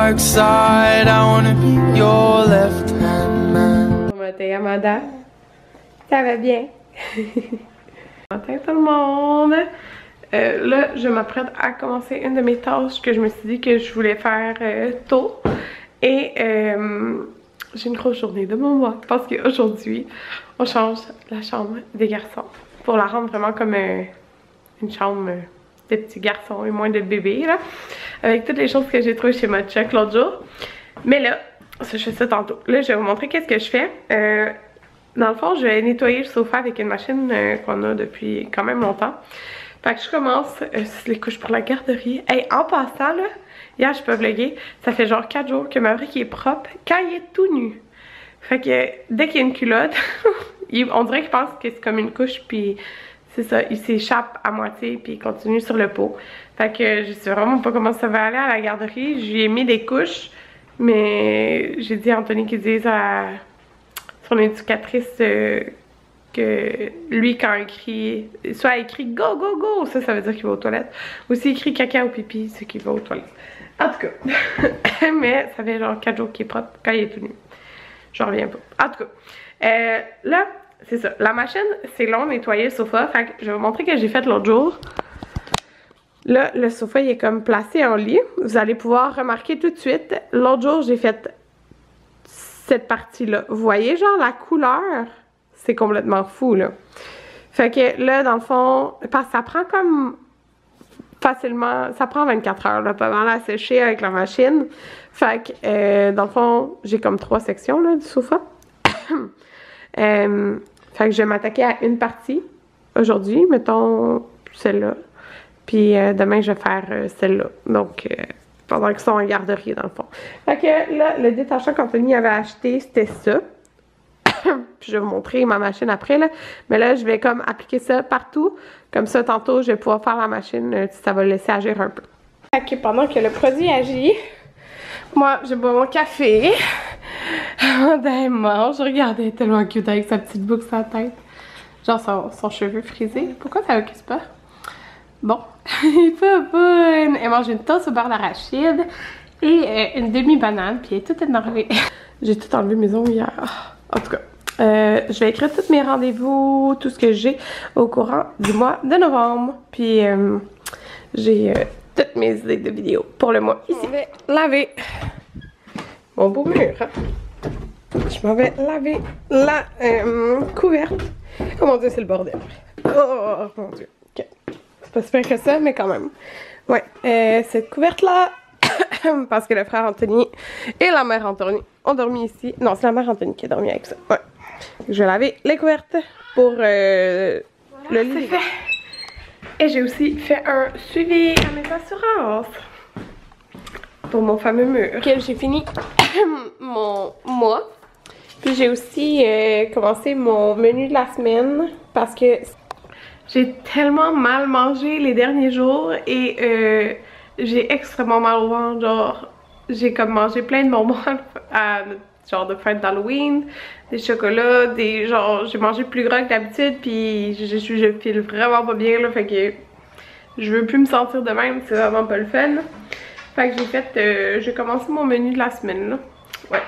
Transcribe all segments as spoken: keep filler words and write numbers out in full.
dark side. I wanna be your left hand man. Bon matin Amanda, ça va bien? Bon matin tout le monde. Euh, là, je m'apprête à commencer une de mes tâches que je me suis dit que je voulais faire euh, tôt. Et euh, j'ai une grosse journée devant moi parce qu'aujourd'hui, on change la chambre des garçons pour la rendre vraiment comme euh, une chambre euh, de petits garçons et moins de bébés, là. Avec toutes les choses que j'ai trouvées chez Matchuck l'autre jour. Mais là, ça, je fais ça tantôt. Là, je vais vous montrer qu'est-ce que je fais. Euh, dans le fond, je vais nettoyer le sofa avec une machine euh, qu'on a depuis quand même longtemps. Fait que je commence euh, les couches pour la garderie. Hey, en passant là, hier je peux vlogger, ça fait genre quatre jours que ma brique est propre quand il est tout nu. Fait que dès qu'il y a une culotte, il, on dirait qu'il pense que c'est comme une couche puis c'est ça, il s'échappe à moitié puis il continue sur le pot. Fait que je sais vraiment pas comment ça va aller à la garderie. Je lui ai mis des couches, mais j'ai dit à Anthony qu'il dise à son éducatrice euh, que lui quand il écrit, soit il écrit go go go, ça ça veut dire qu'il va aux toilettes, ou s'il écrit caca ou pipi, c'est qu'il va aux toilettes. En tout cas, mais ça fait genre quatre jours qu'il est propre quand il est tout nu. Je reviens pas. En tout cas, euh, là c'est ça, la machine c'est long de nettoyer le sofa, fait que je vais vous montrer ce que j'ai fait l'autre jour. Là le sofa il est comme placé en lit, vous allez pouvoir remarquer tout de suite, l'autre jour j'ai fait cette partie là, vous voyez genre la couleur? C'est complètement fou, là. Fait que là, dans le fond, parce que ça prend comme facilement, ça prend vingt-quatre heures, là, pas mal à sécher avec la machine. Fait que, euh, dans le fond, j'ai comme trois sections, là, du sofa. euh, fait que je vais m'attaquer à une partie aujourd'hui, mettons celle-là. Puis euh, demain, je vais faire euh, celle-là. Donc, euh, pendant qu'ils sont en garderie, dans le fond. Fait que là, le détachant qu'Anthony avait acheté, c'était ça. Puis je vais vous montrer ma machine après là. Mais là je vais comme appliquer ça partout. Comme ça tantôt je vais pouvoir faire la machine. Euh, ça va le laisser agir un peu. Ok, pendant que le produit agit, moi je bois mon café. Amanda mange. Regardez, elle est tellement cute avec sa petite boucle sur la tête. Genre son, son cheveu frisé. Pourquoi ça occupe pas? Bon. Il peut pas. Elle mange une tasse au beurre d'arachide et euh, une demi-banane. Puis elle est toute énervée. J'ai tout enlevé mes ongles hier. En tout cas, euh, je vais écrire tous mes rendez-vous, tout ce que j'ai au courant du mois de novembre. Puis euh, j'ai euh, toutes mes idées de vidéos pour le mois ici. Je vais laver mon beau mur. Hein? Je m'en vais laver la euh, couverte. Oh mon dieu, c'est le bordel. Oh mon dieu. Okay. C'est pas super que ça, mais quand même. Ouais, euh, cette couverte-là, parce que le frère Anthony et la mère Anthony ont dormi ici. Non, c'est la mère Anthony qui a dormi avec ça. Ouais. Je vais laver les couvertes pour euh, voilà, le lit. C'est fait. Et j'ai aussi fait un suivi à mes assurances pour mon fameux mur. Ok, j'ai fini mon mois. Puis j'ai aussi euh, commencé mon menu de la semaine parce que j'ai tellement mal mangé les derniers jours et euh, j'ai extrêmement mal au ventre, genre j'ai comme mangé plein de bonbons à genre de fête d'Halloween, des chocolats, des genre j'ai mangé plus gras que d'habitude puis je, je, je file vraiment pas bien là, fait que je veux plus me sentir de même, c'est vraiment pas le fun. Fait que j'ai fait, euh, j'ai commencé mon menu de la semaine là, ouais.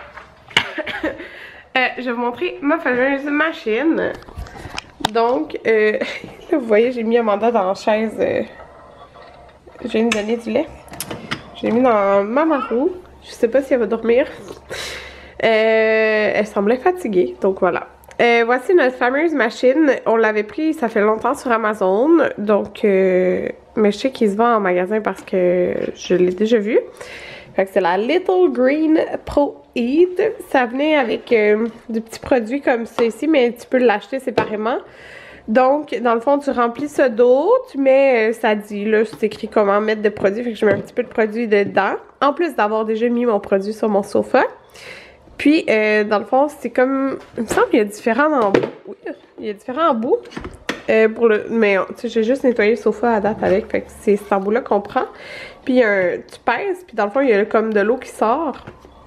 euh, je vais vous montrer ma fameuse machine. Donc, euh, là vous voyez j'ai mis Amanda dans la chaise. Euh, Je viens de donner du lait. Je l'ai mis dans ma marou. Je sais pas si elle va dormir. Euh, elle semblait fatiguée. Donc voilà. Euh, voici notre fameuse machine. On l'avait pris, ça fait longtemps sur Amazon. Donc, euh, mais je sais qu'il se vend en magasin parce que je l'ai déjà vu. Fait que c'est la Little Green Pro Heat. Ça venait avec euh, des petits produits comme ça ici, mais tu peux l'acheter séparément. Donc, dans le fond, tu remplis ça d'eau, tu mets, euh, ça dit, là, c'est écrit comment mettre de produits, fait que je mets un petit peu de produit dedans, en plus d'avoir déjà mis mon produit sur mon sofa. Puis, euh, dans le fond, c'est comme, il me semble qu'il y a différents embouts, oui, il y a différents embouts, euh, pour le, mais tu sais, j'ai juste nettoyé le sofa à date avec, fait que c'est cet embout-là qu'on prend. Puis, un, tu pèses, puis dans le fond, il y a comme de l'eau qui sort.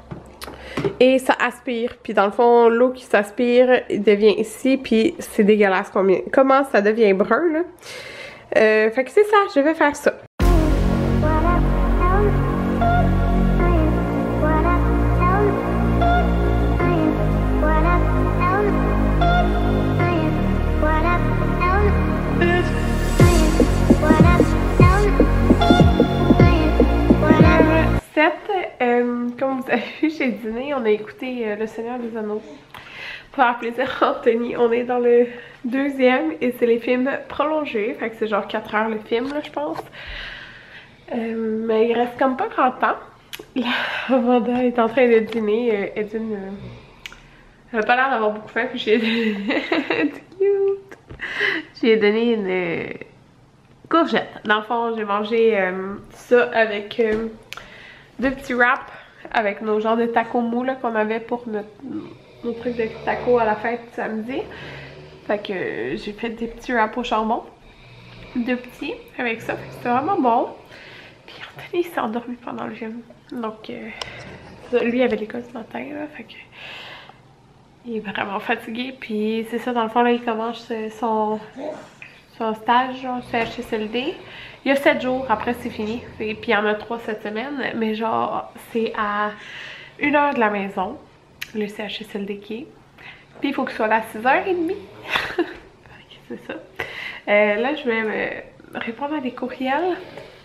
Et ça aspire, puis dans le fond l'eau qui s'aspire devient ici, puis c'est dégueulasse combien, comment ça devient brun là. Euh, fait que c'est ça, je vais faire ça. j'ai dîné, on a écouté euh, Le Seigneur des Anneaux. Pour faire plaisir à Anthony, on est dans le deuxième et c'est les films prolongés, fait que c'est genre quatre heures le film là je pense. Euh, mais il reste comme pas grand temps. Là, Amanda est en train de dîner, euh, Edwin, euh, elle a pas l'air d'avoir beaucoup faim puis j'ai cute. J'ai donné une euh, courgette. Dans le fond, j'ai mangé euh, ça avec euh, deux petits wraps avec nos genres de tacos mous là qu'on avait pour notre, nos trucs de tacos à la fête samedi. Fait que euh, j'ai fait des petits wraps au charbon. Deux petits avec ça. C'était vraiment bon. Puis Anthony s'est endormi pendant le gym. Donc euh, ça, lui avait l'école ce matin là. Fait que il est vraiment fatigué. Puis c'est ça, dans le fond là, il commence son, son stage genre C H S L D. Il y a sept jours, après c'est fini. Puis il y en a trois cette semaine. Mais genre, c'est à une heure de la maison, le C H S L D qui est. Puis il faut qu'il soit là à six heures trente. C'est ça. Euh, là, je vais me répondre à des courriels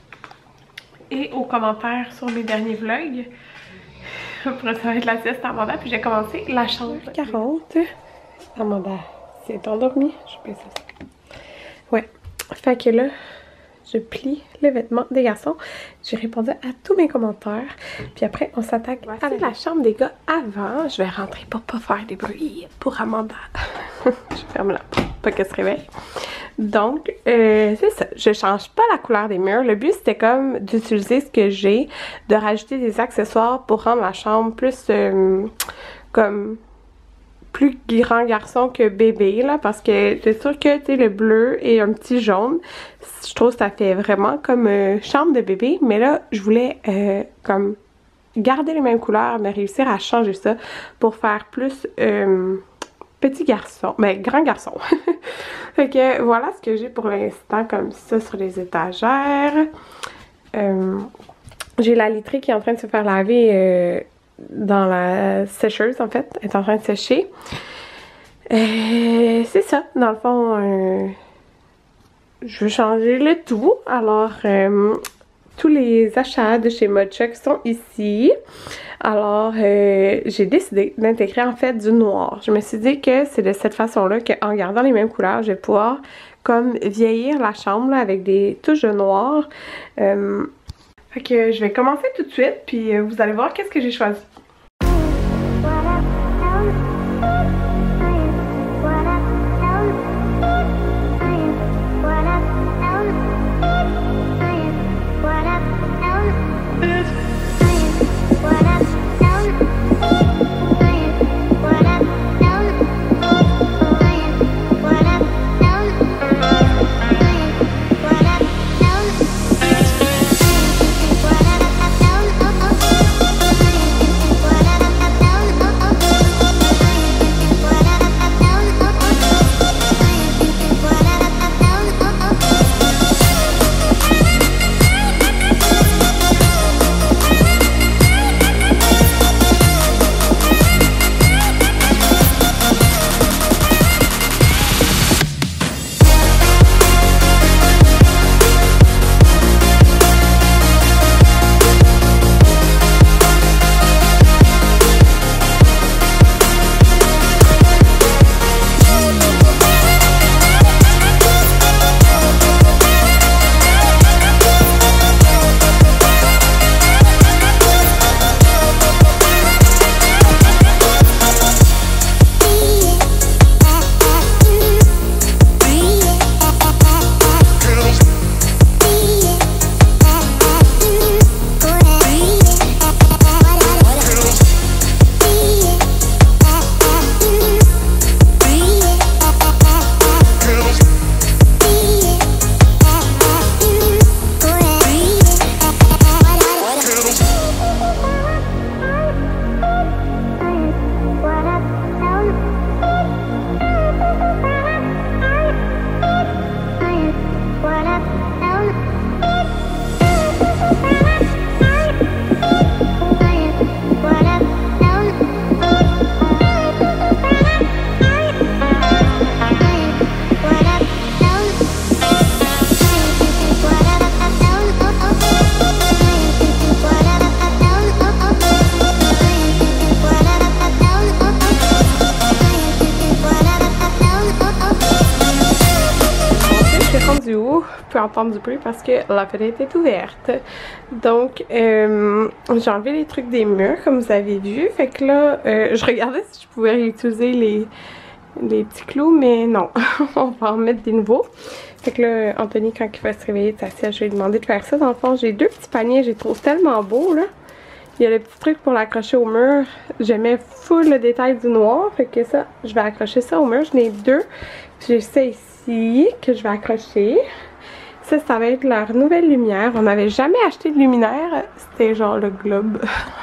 et aux commentaires sur mes derniers vlogs. Après, ça va être la sieste à Amanda. Puis j'ai commencé la chambre. quarante. Amanda s'est endormie. Je pense ça. Ouais. Fait que là, je plie les vêtements des garçons. J'ai répondu à tous mes commentaires. Puis après, on s'attaque à la chambre des gars avant. Je vais rentrer pour pas faire des bruits pour Amanda. Je ferme la porte, pas qu'elle se réveille. Donc, euh, c'est ça. Je change pas la couleur des murs. Le but, c'était comme d'utiliser ce que j'ai, de rajouter des accessoires pour rendre la chambre plus euh, comme plus grand garçon que bébé, là, parce que c'est sûr que, tu sais, le bleu et un petit jaune, je trouve que ça fait vraiment comme euh, chambre de bébé, mais là, je voulais euh, comme garder les mêmes couleurs, mais réussir à changer ça pour faire plus euh, petit garçon, mais grand garçon. Fait que voilà ce que j'ai pour l'instant comme ça sur les étagères. Euh, j'ai la literie qui est en train de se faire laver euh, dans la sécheuse en fait, elle est en train de sécher. Euh, c'est ça, dans le fond, euh, je veux changer le tout. Alors, euh, tous les achats de chez Modchuck sont ici. Alors, euh, j'ai décidé d'intégrer en fait du noir. Je me suis dit que c'est de cette façon-là qu'en gardant les mêmes couleurs, je vais pouvoir comme vieillir la chambre là, avec des touches de noir. Euh, fait que je vais commencer tout de suite, puis euh, vous allez voir qu'est-ce que j'ai choisi. rendu où? Vous pouvez entendre du bruit parce que la fenêtre est ouverte. Donc, euh, j'ai enlevé les trucs des murs, comme vous avez vu. Fait que là, euh, je regardais si je pouvais réutiliser les, les petits clous, mais non. On va en mettre des nouveaux. Fait que là, Anthony, quand il va se réveiller de sa sieste, je vais lui demander de faire ça. Dans le fond, j'ai deux petits paniers, je les trouve tellement beaux, là. Il y a le petit truc pour l'accrocher au mur. J'aimais full le détail du noir. Fait que ça, je vais accrocher ça au mur. J'en ai deux. J'ai ça ici que je vais accrocher. Ça, ça va être leur nouvelle lumière. On n'avait jamais acheté de luminaire. C'était genre le globe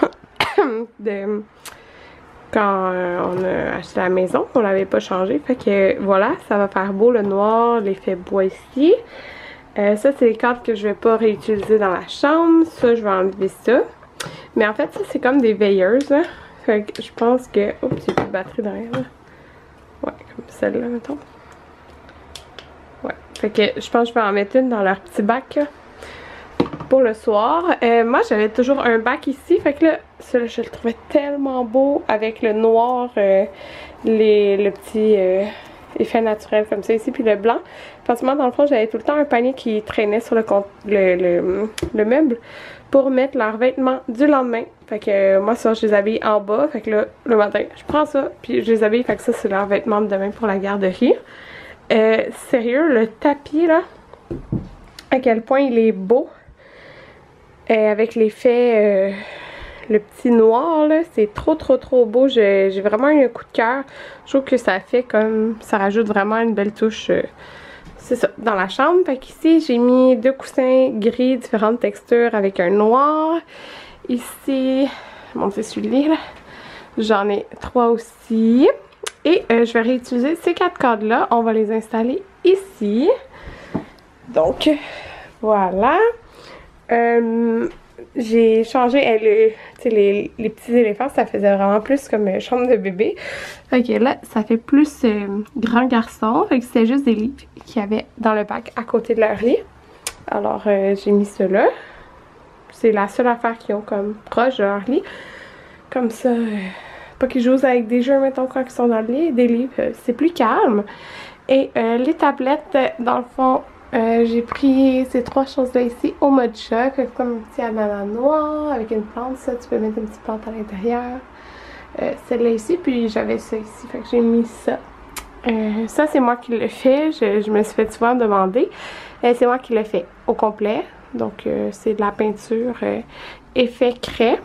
de quand euh, on a acheté la maison. On l'avait pas changé. Fait que voilà, ça va faire beau le noir, l'effet bois ici. Euh, ça, c'est les cadres que je vais pas réutiliser dans la chambre. Ça, je vais enlever ça. Mais en fait, ça, c'est comme des veilleuses. Hein. Fait que je pense que... Oups, j'ai plus de batterie derrière. Là. Ouais, comme celle-là, mettons. Ouais. Fait que je pense que je vais en mettre une dans leur petit bac là, pour le soir. Euh, moi, j'avais toujours un bac ici. Fait que là, celui-là, je le trouvais tellement beau avec le noir, euh, les, le petit euh, effet naturel comme ça ici, puis le blanc. Parce que moi, dans le fond, j'avais tout le temps un panier qui traînait sur le, le, le, le meuble pour mettre leurs vêtements du lendemain. Fait que euh, moi, ça, je les habille en bas. Fait que là, le matin, je prends ça, puis je les habille. Fait que ça, c'est leurs vêtements de demain pour la garderie. Euh, sérieux, le tapis, là, à quel point il est beau. Euh, avec l'effet, euh, le petit noir, là, c'est trop, trop, trop beau. J'ai vraiment eu un coup de cœur. Je trouve que ça fait comme, ça rajoute vraiment une belle touche. Euh, C'est ça, dans la chambre. Fait qu'ici, j'ai mis deux coussins gris, différentes textures avec un noir. Ici, mon essuie-lit, là, j'en ai trois aussi. Et euh, je vais réutiliser ces quatre cadres-là. On va les installer ici. Donc, voilà. Euh, j'ai changé euh, le, les, les petits éléphants, ça faisait vraiment plus comme euh, chambre de bébé. Ok, là, ça fait plus euh, grand garçon. Fait que c'était juste des livres qu'il y avait dans le bac à côté de leur lit. Alors, euh, j'ai mis cela. C'est la seule affaire qu'ils ont comme proche de leur lit. Comme ça, euh, pas qu'ils jouent avec des jeux, mettons, quand ils sont dans le lit. Des livres, euh, c'est plus calme. Et euh, les tablettes, dans le fond, Euh, j'ai pris ces trois choses-là ici au mode choc, comme un petit ananas noir avec une plante, ça tu peux mettre une petite plante à l'intérieur. Euh, Celle-là ici, puis j'avais ça ici, fait que j'ai mis ça. Euh, ça c'est moi qui le fais, je, je me suis fait souvent demander. Euh, c'est moi qui le fais au complet, donc euh, c'est de la peinture euh, effet craie.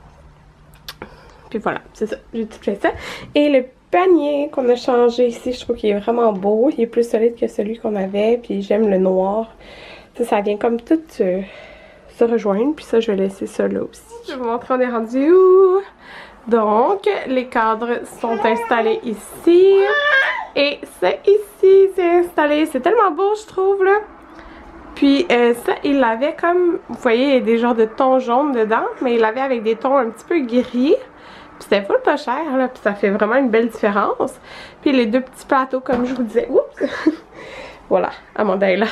Puis voilà, c'est ça, j'ai tout fait ça. Et le panier qu'on a changé ici, je trouve qu'il est vraiment beau. Il est plus solide que celui qu'on avait. Puis j'aime le noir. Ça, ça vient comme tout euh, se rejoindre. Puis ça, je vais laisser ça là aussi. Je vais vous montrer on est rendu où. Donc, les cadres sont installés ici. Et ça ici, c'est installé. C'est tellement beau, je trouve, là. Puis euh, ça, il l'avait comme, vous voyez, il y a des genres de tons jaunes dedans. Mais il l'avait avec des tons un petit peu gris. Puis c'était full pas cher, là, puis ça fait vraiment une belle différence. Puis les deux petits plateaux, comme je vous disais. Oups! Voilà, Amanda est là.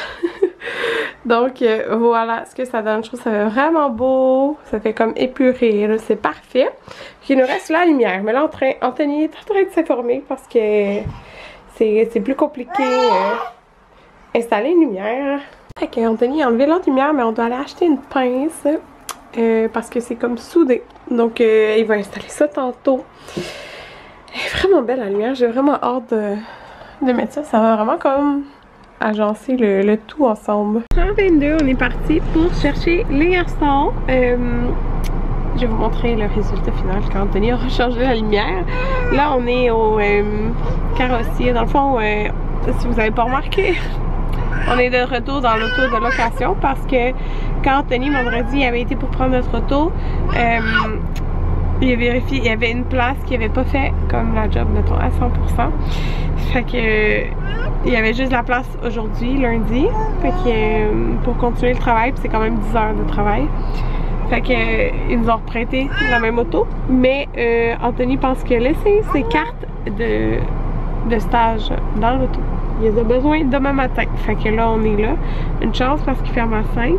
Donc, euh, voilà ce que ça donne. Je trouve que ça fait vraiment beau. Ça fait comme épuré, là, c'est parfait. Puis il nous reste la lumière. Mais là, Anthony est en train de s'informer parce que c'est plus compliqué euh, installer une lumière. Fait que Anthony a enlevé l'autre lumière, mais on doit aller acheter une pince. Euh, parce que c'est comme soudé. Donc euh, il va installer ça tantôt. Elle est vraiment belle la lumière. J'ai vraiment hâte de, de mettre ça. Ça va vraiment comme agencer le, le tout ensemble. En vingt-deux, on est parti pour chercher les garçons. Euh, je vais vous montrer le résultat final quand Anthony aura changé la lumière. Là on est au euh, carrossier. Dans le fond, euh, si vous n'avez pas remarqué, on est de retour dans l'auto de location parce que quand Anthony vendredi avait été pour prendre notre auto, euh, il a vérifié, il y avait une place qui n'avait pas fait comme la job, mettons, à cent pour cent. Fait que euh, il y avait juste la place aujourd'hui, lundi. Fait que euh, pour continuer le travail, puis c'est quand même dix heures de travail. Fait que euh, ils nous ont reprêté la même auto. Mais euh, Anthony pense qu'il a laissé ses cartes de, de stage dans l'auto. Il les a besoin demain matin. Fait que là, on est là. Une chance parce qu'il ferme à cinq.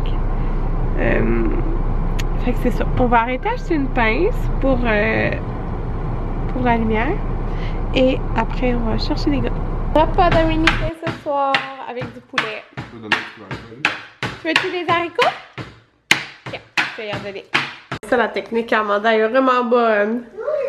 Euh, fait que c'est ça. On va arrêter d'acheter une pince pour, euh, pour la lumière. Et après, on va chercher des gars. Repas dominicain ce soir avec du poulet. peux donner ce couleur-là. Tu veux-tu des haricots? Ok, je vais y en donner. C'est ça la technique, Amanda, elle est vraiment bonne.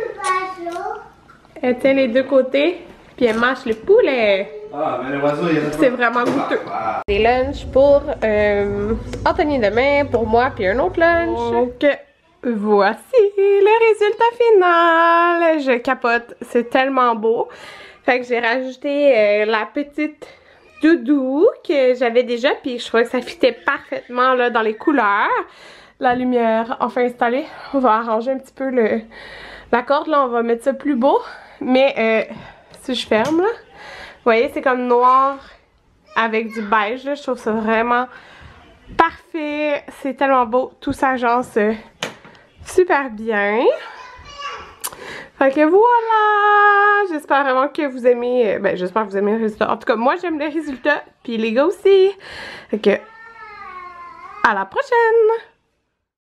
Elle tient les deux côtés, puis elle mâche le poulet. Ah, mais l'oiseau, il y a C'est vraiment goûteux. Ah, Des lunchs pour euh, Anthony demain, pour moi, puis un autre lunch. Donc, voici le résultat final. Je capote, c'est tellement beau. Fait que j'ai rajouté euh, la petite doudou que j'avais déjà, puis je trouvais que ça fitait parfaitement là, dans les couleurs. La lumière enfin installée. On va arranger un petit peu le la corde, là, on va mettre ça plus beau. Mais euh, si je ferme, là, vous voyez, c'est comme noir avec du beige, là. Je trouve ça vraiment parfait. C'est tellement beau. Tout s'agence euh, super bien. Fait que voilà! J'espère vraiment que vous aimez. Euh, ben, j'espère que vous aimez le résultat. En tout cas, moi, j'aime le résultat. Puis les gars aussi. Fait que, à la prochaine!